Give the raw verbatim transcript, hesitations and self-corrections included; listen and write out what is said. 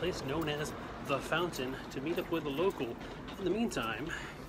place known as The Fountain to meet up with a local. In the meantime,